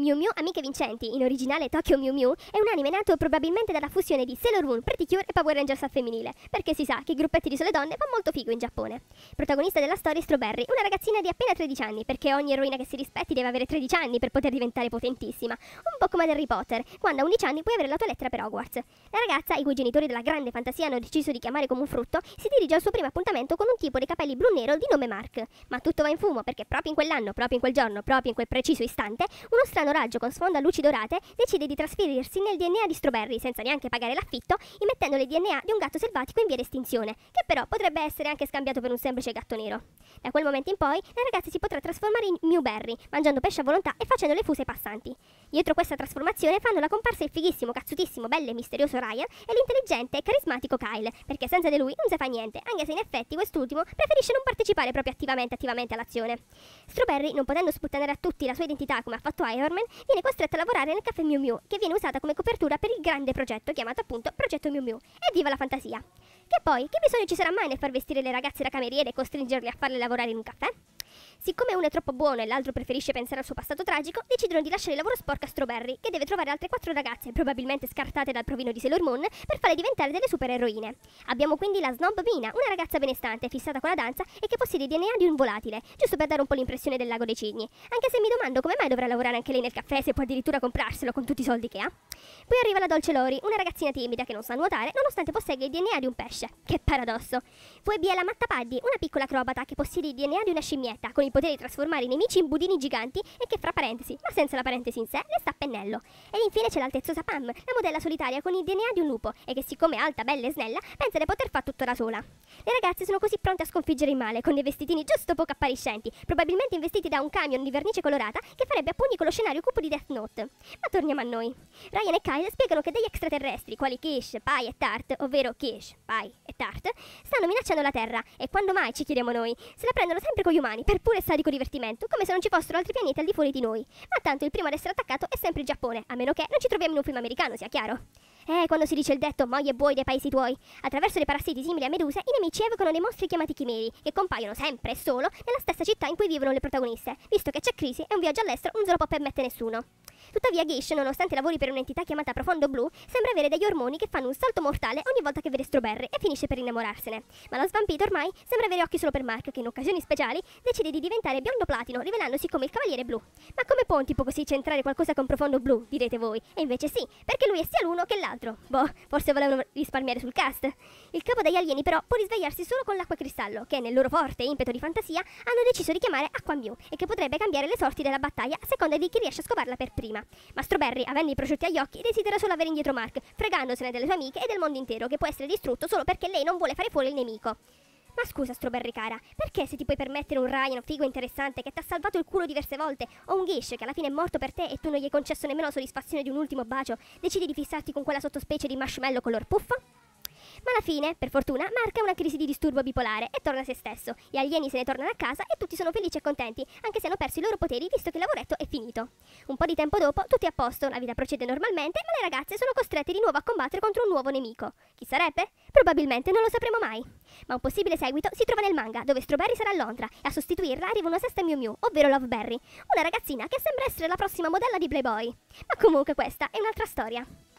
Mew Mew Amiche Vincenti, in originale Tokyo Mew Mew, è un anime nato probabilmente dalla fusione di Sailor Moon, Pretty Cure e Power Rangers al femminile, perché si sa che i gruppetti di sole donne fa molto figo in Giappone. Protagonista della storia è Strawberry, una ragazzina di appena 13 anni, perché ogni eroina che si rispetti deve avere 13 anni per poter diventare potentissima, un po' come ad Harry Potter, quando a 11 anni puoi avere la tua lettera per Hogwarts. La ragazza, i cui genitori della grande fantasia hanno deciso di chiamare come un frutto, si dirige al suo primo appuntamento con un tipo dei capelli blu-nero di nome Mark. Ma tutto va in fumo perché proprio in quell'anno, proprio in quel giorno, proprio in quel preciso istante, uno strano raggio con sponde a luci dorate decide di trasferirsi nel DNA di Strawberry senza neanche pagare l'affitto, immettendole il DNA di un gatto selvatico in via d'estinzione, che però potrebbe essere anche scambiato per un semplice gatto nero. Da quel momento in poi, la ragazza si potrà trasformare in Mewberry, mangiando pesce a volontà e facendo le fuse ai passanti. Dietro questa trasformazione fanno la comparsa il fighissimo, cazzutissimo, bello e misterioso Ryan e l'intelligente e carismatico Kyle, perché senza di lui non si fa niente, anche se in effetti quest'ultimo preferisce non partecipare proprio attivamente all'azione. Strawberry, non potendo sputtanare a tutti la sua identità come ha fatto Iron Man, viene costretta a lavorare nel caffè Mew Mew, che viene usata come copertura per il grande progetto chiamato appunto Progetto Mew Mew. E viva la fantasia! Che poi, che bisogno ci sarà mai nel far vestire le ragazze da cameriere e costringerle a farle lavorare in un caffè? Siccome uno è troppo buono e l'altro preferisce pensare al suo passato tragico, decidono di lasciare il lavoro sporco a Strawberry, che deve trovare altre 4 ragazze, probabilmente scartate dal provino di Sailor Moon, per farle diventare delle supereroine. Abbiamo quindi la Snob Mina, una ragazza benestante, fissata con la danza e che possiede il DNA di un volatile, giusto per dare un po' l'impressione del lago dei cigni. Anche se mi domando come mai dovrà lavorare anche lei nel caffè se può addirittura comprarselo con tutti i soldi che ha. Poi arriva la Dolce Lori, una ragazzina timida che non sa nuotare, nonostante possegga il DNA di un pesce. Che paradosso! Poi vi è la Matta Paddy, una piccola acrobata che possiede il DNA di una scimmietta, con il potere di trasformare i nemici in budini giganti e che fra parentesi, ma senza la parentesi in sé, le sta a pennello. Ed infine c'è l'altezzosa Pam, la modella solitaria con il DNA di un lupo e che siccome è alta, bella e snella, pensa di poter fare tutto da sola. Le ragazze sono così pronte a sconfiggere il male, con dei vestitini giusto poco appariscenti, probabilmente investiti da un camion di vernice colorata che farebbe a pugni con lo scenario cupo di Death Note. Ma torniamo a noi. Ryan e Kyle spiegano che degli extraterrestri, quali Kish, Pai e Tart, ovvero Kish, Pai e Tart, stanno minacciando la Terra e quando mai, ci chiediamo noi, se la prendono sempre con gli umani per pure sadico divertimento, come se non ci fossero altri pianeti al di fuori di noi. Ma tanto il primo ad essere attaccato è sempre il Giappone, a meno che non ci troviamo in un film americano, sia chiaro. Quando si dice il detto moglie e buoi dei paesi tuoi, attraverso dei parassiti simili a meduse, i nemici evocano dei mostri chiamati chimeri, che compaiono sempre e solo nella stessa città in cui vivono le protagoniste, visto che c'è crisi e un viaggio all'estero non se lo può permettere nessuno. Tuttavia Gish, nonostante lavori per un'entità chiamata Profondo Blu, sembra avere degli ormoni che fanno un salto mortale ogni volta che vede Strawberry e finisce per innamorarsene. Ma lo svampito ormai sembra avere occhi solo per Mark, che in occasioni speciali decide di diventare biondo platino, rivelandosi come il Cavaliere Blu. Ma come può un tipo così centrare qualcosa con Profondo Blu, direte voi? E invece sì, perché lui è sia l'uno che l'altro. Boh, forse volevano risparmiare sul cast. Il capo degli alieni però può risvegliarsi solo con l'acqua cristallo, che nel loro forte impeto di fantasia hanno deciso di chiamare Acqua Mew e che potrebbe cambiare le sorti della battaglia a seconda di chi riesce a scovarla per prima. Ma Strawberry, avendo i prosciutti agli occhi, desidera solo avere indietro Mark, fregandosene delle sue amiche e del mondo intero, che può essere distrutto solo perché lei non vuole fare fuori il nemico. Ma scusa Strawberry cara, perché se ti puoi permettere un Ryan figo e interessante che ti ha salvato il culo diverse volte, o un Gish che alla fine è morto per te e tu non gli hai concesso nemmeno la soddisfazione di un ultimo bacio, decidi di fissarti con quella sottospecie di marshmallow color puffo? Ma alla fine, per fortuna, Mark ha una crisi di disturbo bipolare e torna a se stesso. Gli alieni se ne tornano a casa e tutti sono felici e contenti, anche se hanno perso i loro poteri visto che il lavoretto è finito. Un po' di tempo dopo, tutto è a posto, la vita procede normalmente, ma le ragazze sono costrette di nuovo a combattere contro un nuovo nemico. Chi sarebbe? Probabilmente non lo sapremo mai. Ma un possibile seguito si trova nel manga, dove Strawberry sarà a Londra e a sostituirla arriva una sesta Mew Mew, ovvero Loveberry, una ragazzina che sembra essere la prossima modella di Playboy. Ma comunque questa è un'altra storia.